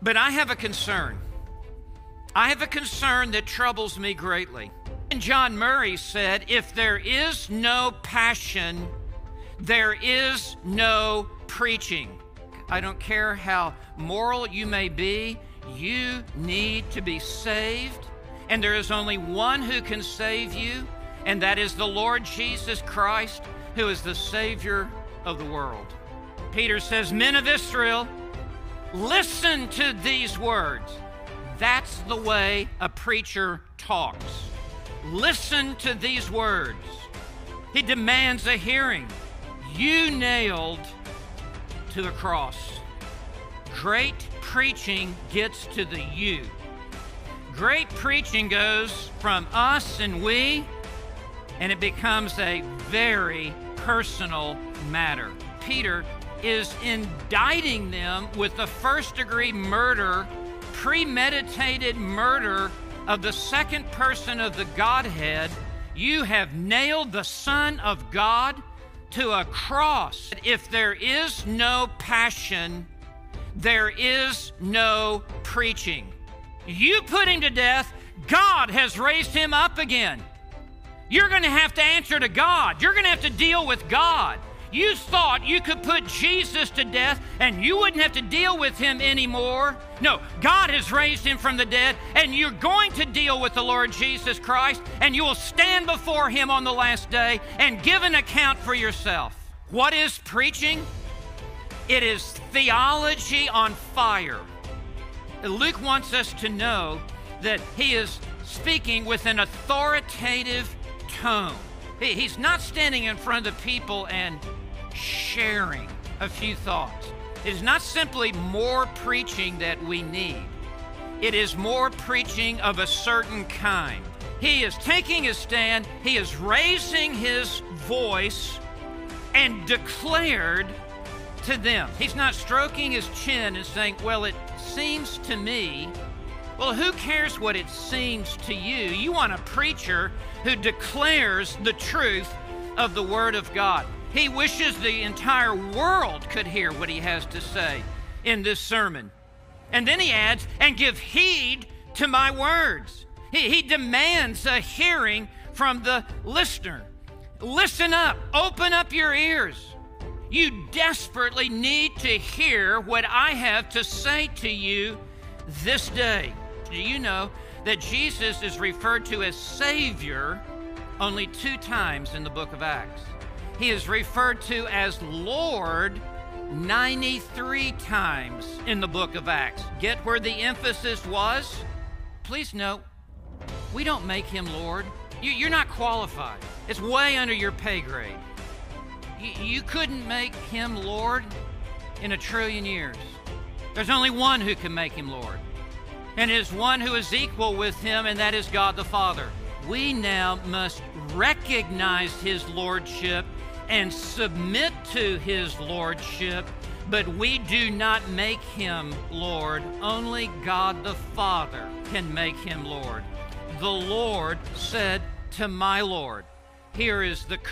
But I have a concern. I have a concern that troubles me greatly. And John Murray said, if there is no passion, there is no preaching. I don't care how moral you may be, you need to be saved. And there is only one who can save you, and that is the Lord Jesus Christ, who is the Savior of the world. Peter says, men of Israel, listen to these words. That's the way a preacher talks. Listen to these words. He demands a hearing. You nailed to a cross. Great preaching gets to the you. Great preaching goes from us and we, and it becomes a very personal matter. Peter is indicting them with the first-degree murder, premeditated murder of the second person of the Godhead. You have nailed the Son of God to a cross. If there is no passion, there is no preaching. You put him to death, God has raised him up again. You're going to have to answer to God. You're going to have to deal with God. You thought you could put Jesus to death and you wouldn't have to deal with him anymore. No, God has raised him from the dead, and you're going to deal with the Lord Jesus Christ, and you will stand before him on the last day and give an account for yourself. What is preaching? It is theology on fire. Luke wants us to know that he is speaking with an authoritative tone. He's not standing in front of the people and sharing a few thoughts. It is not simply more preaching that we need. It is more preaching of a certain kind. He is taking a stand. He is raising his voice and declared to them. He's not stroking his chin and saying, well, it seems to me. Well, who cares what it seems to you? You want a preacher who declares the truth of the Word of God. He wishes the entire world could hear what he has to say in this sermon. And then he adds, and give heed to my words. He demands a hearing from the listener. Listen up, open up your ears. You desperately need to hear what I have to say to you this day. Do you know that Jesus is referred to as Savior only 2 times in the book of Acts? He is referred to as Lord 93 times in the book of Acts. Get where the emphasis was? Please note, we don't make him Lord. You're not qualified. It's way under your pay grade. You couldn't make him Lord in 1,000,000,000 years. There's only one who can make him Lord, and it is one who is equal with him, and that is God the Father. We now must recognize his lordship and submit to his lordship, but we do not make him Lord. Only God the Father can make him Lord. The Lord said to my Lord. Here is the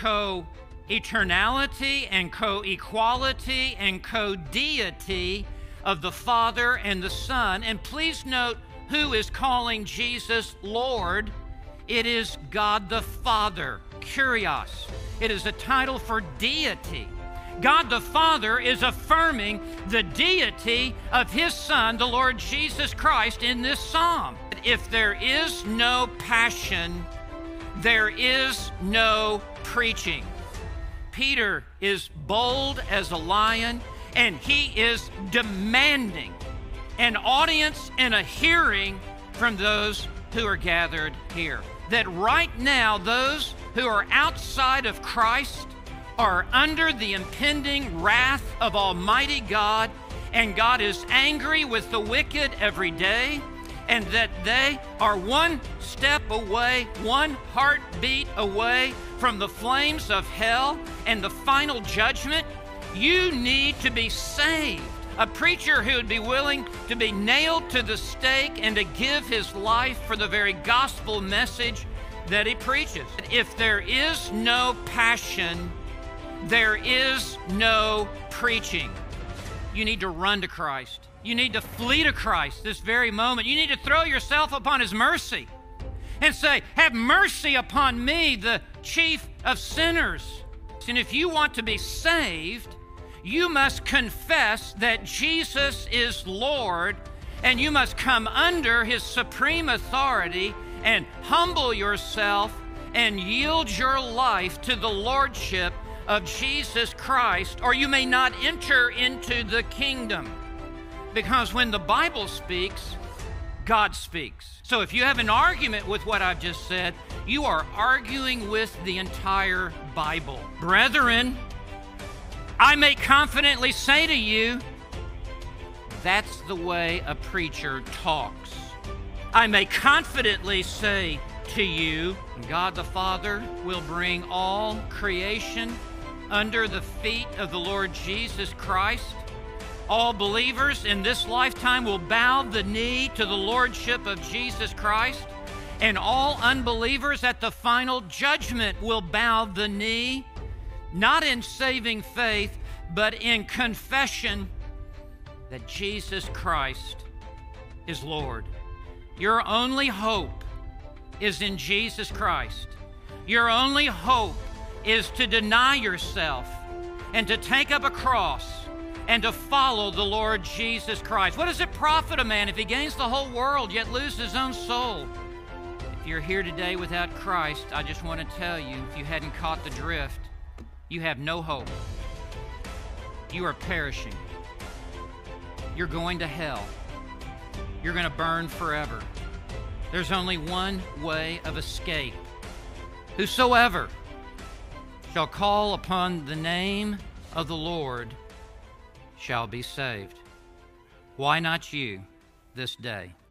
co-eternality and co-equality and co-deity of the Father and the Son. And please note who is calling Jesus Lord. It is God the Father, Kyrios. It is a title for deity. God the Father is affirming the deity of his Son, the Lord Jesus Christ, in this psalm. If there is no passion, there is no preaching. Peter is bold as a lion, and he is demanding an audience and a hearing from those who are gathered here. That right now, those who are outside of Christ are under the impending wrath of Almighty God, and God is angry with the wicked every day, and that they are one step away, one heartbeat away from the flames of hell and the final judgment. You need to be saved. A preacher who would be willing to be nailed to the stake and to give his life for the very gospel message that he preaches. If there is no passion, there is no preaching. You need to run to Christ. You need to flee to Christ this very moment. You need to throw yourself upon His mercy and say, have mercy upon me, the chief of sinners. And if you want to be saved, you must confess that Jesus is Lord, and you must come under His supreme authority and humble yourself and yield your life to the lordship of Jesus Christ, or you may not enter into the kingdom. Because when the Bible speaks, God speaks. So if you have an argument with what I've just said, you are arguing with the entire Bible. Brethren, I may confidently say to you, that's the way a preacher talks. I may confidently say to you, God the Father will bring all creation under the feet of the Lord Jesus Christ. All believers in this lifetime will bow the knee to the lordship of Jesus Christ, and all unbelievers at the final judgment will bow the knee, not in saving faith, but in confession that Jesus Christ is Lord. Your only hope is in Jesus Christ. Your only hope is to deny yourself and to take up a cross and to follow the Lord Jesus Christ. What does it profit a man if he gains the whole world yet loses his own soul? If you're here today without Christ, I just want to tell you, if you hadn't caught the drift, you have no hope. You are perishing. You're going to hell. You're going to burn forever. There's only one way of escape. Whosoever shall call upon the name of the Lord shall be saved. Why not you this day?